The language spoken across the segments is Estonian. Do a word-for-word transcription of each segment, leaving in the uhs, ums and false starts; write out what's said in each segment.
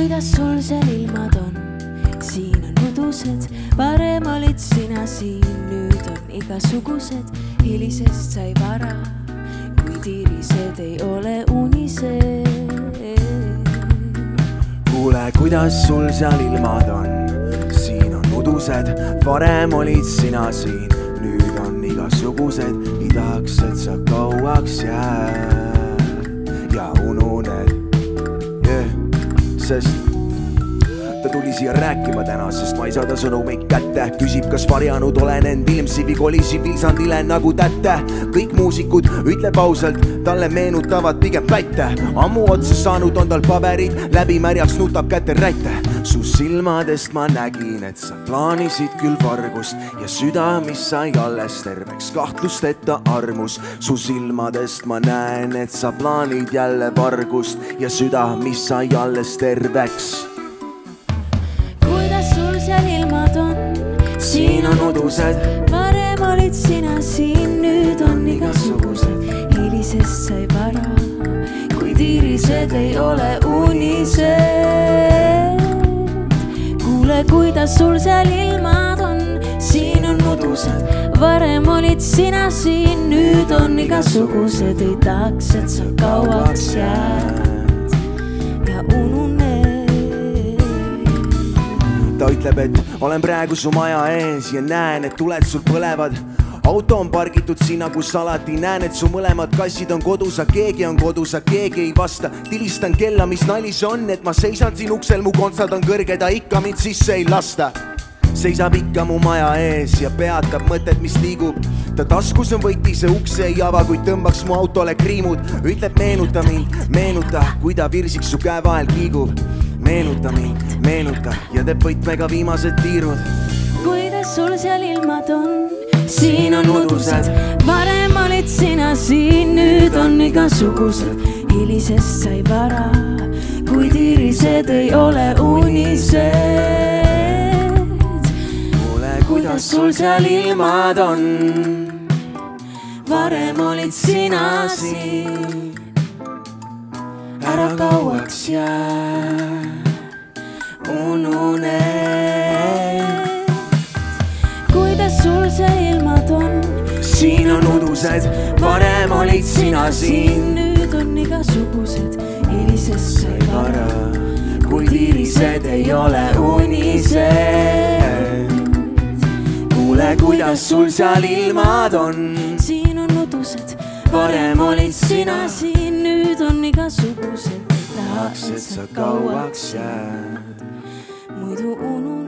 kuidas sul seal ilmad on? Siin on udused, varem olid sina siin, nüüd on igasugused, hilisest sai vara, kui tiirised ei ole unised. Kuule, kuidas sul seal ilmad on? Siin on udused, varem olid sina siin, nüüd on igasugused, ei tahaks, et sa kauaks jääd ja ununed. Yeah. Sest ta tuli siia rääkima täna, sest ma ei saada sõnumeid kätte. Küsib, kas varjanud olen end ilmsi või kolisi vilsandile nagu tätte. Kõik muusikud ütleb ausalt, talle meenutavad pigem pätte. Ammu otsa saanud on tal paberid, läbi märjaks nutab käte räite. Su silmadest ma nägin, et sa plaanisid küll vargust ja süda, mis sai alles terveks, kahtlusteta armus. Su silmadest ma näen, et sa plaanid jälle vargust ja süda, mis sai alles terveks. Seal ilmad on, siin on udused, varem olid sina siin, nüüd on igasugused, hilisest sai vara, kui tiirised ei ole unised. Kuule, kuidas sul seal ilmad on, siin on udused, varem olid sina siin, nüüd on igasugused, ei tahaks, et sa kauaks jääd ja ununed. Ta ütleb, et olen praegu su maja ees ja näen, et tuled sul põlevad. Auto on pargitud sinna, kus alati näen, et su mõlemad kassid on kodus, aga keegi on kodus, aga keegi ei vasta. Tilistan kella, mis nali see on, et ma seisan siin uksel, mu kontsad on kõrged, a ikka mind sisse ei lasta. Seisab ikka mu maja ees ja peatab mõtet, mis liigub. Ta taskus on võti, see ukse ei ava, kuid tõmbaks mu autole kriimud. Ütleb, meenuta mind, meenuta, kui ta virsiks su käe vahel kiigub. Meenuta mind, meenuta ja teeb võtmega viimased tiirud. Kuidas sul seal ilmad on? Siin on udused, varem olid sina siin, nüüd on igasugused, hilisest sai vara, kui tiirised ei ole unised. Kuule, kuidas sul seal ilmad on? Varem olid sina siin, ära kauaks jää, ununed. Kuidas sul see ilmad on? Siin on udused, varem olid sina siin, nüüd on igasugused, hilisest sai vara, kui tiirised ei ole unised. Kuule, kuidas sul seal ilmad on? Siin on udused, varem olid sina siin, nüüd on igasugused, tahaks, et sa kauaks jääd, muidu ununed.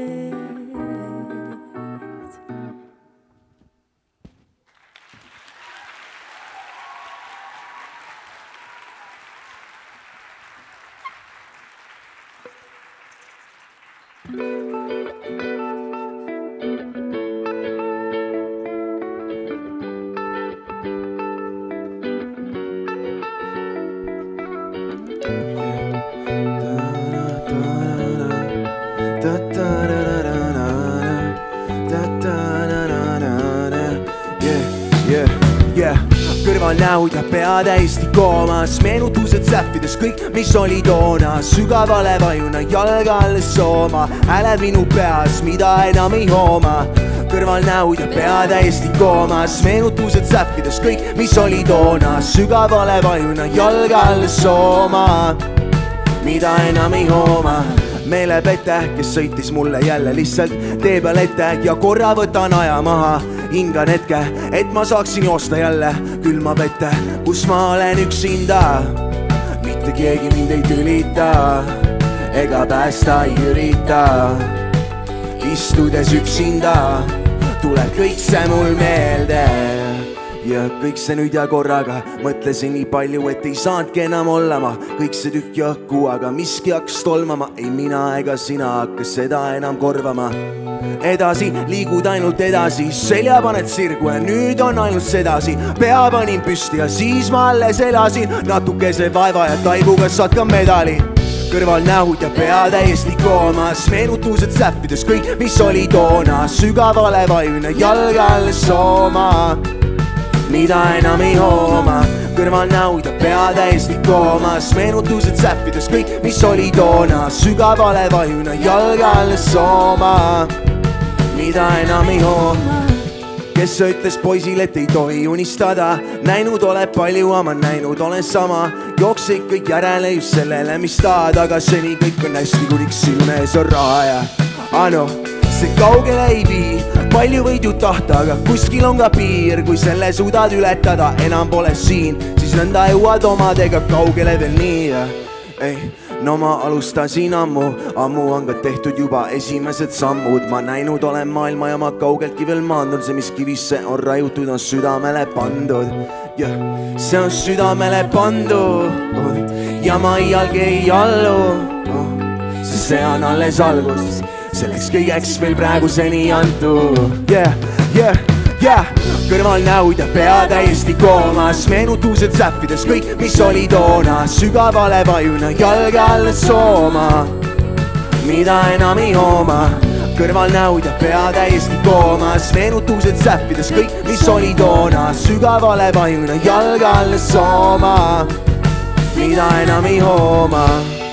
Näud ja pea täiesti koomas, meenutused sähvides kõik, mis oli toona. Sügavale vajuna jalga alles sooma, hääled minu peas, mida enam ei hooma. Kõrval näud ja pea täiesti koomas, meenutused sähvides kõik, mis oli toona. Sügavale vajuna jalga alles sooma, mida enam ei hooma. Meelepette, kes sõitis mulle jälle lihtsalt tee peal ette ja korra võtan aja maha. Hingan hetke, et ma saaksin joosta jälle külma vette, kus ma olen üksinda. Mitte keegi mind ei tülita ega päästa ei ürita. Istudes üksinda tuleb kõik see mul meelde. Ja kõik see nüüd ja korraga mõtlesin nii palju, et ei saanudki enam olla ma. Kõik see tükk ja õhku, aga miski hakkas tolmama. Ei mina ega sina hakkas seda enam korvama. Edasi, liigud ainult edasi, selja paned sirgu ja nüüd on ainult sedasi. Pea panin püsti ja siis ma alles elasin. Natukese vaeva ja taibuga saad ka medali. Kõrval nähud ja pea täiesti koomas, meenutused sähvides kõik, mis oli toona. Sügavale vajuna jalga alles sooma, mida enam ei hooma. kõrval näud ja pea täiesti koomas, meenutused säppides kõik, mis oli toona, sügavale vajuna jalga alles sooma, mida enam ei hooma. Kes ütles poisile, et ei tohi unistada, näinud oled palju, aga näinud olen sama, jooksid kõik järele just sellele, mis tahad, aga seni kõik on hästi, kuniks silme ees on raha ja ano, see kaugele ei vii, palju võid ju tahta, aga kuskil on ka piir, kui selle suudad ületada, enam pole siin, siis nõnda jõuad omadega kaugele veel nii ja ei, no ma alustasin ammu, ammu on ka tehtud juba esimesed sammud, ma näinud olen maailma ja ma kaugeltki veel maandun, see mis kivisse on raiutud, on südamele pandud ja see on südamele pandud ja ma iialgi ei allu, sest see on alles algus, selleks kõigeks meil praeguseni antud yeah, yeah, yeah. Kõrval näud ja pea täiesti koomas, meenutused säppides kõik, mis oli toona, sügavale vajuna jalga alles sooma, mida enam ei hooma. Kõrval näud ja pea täiesti koomas, meenutused säppides kõik, mis oli toona, sügavale vajuna jalga alles sooma, mida enam ei hooma.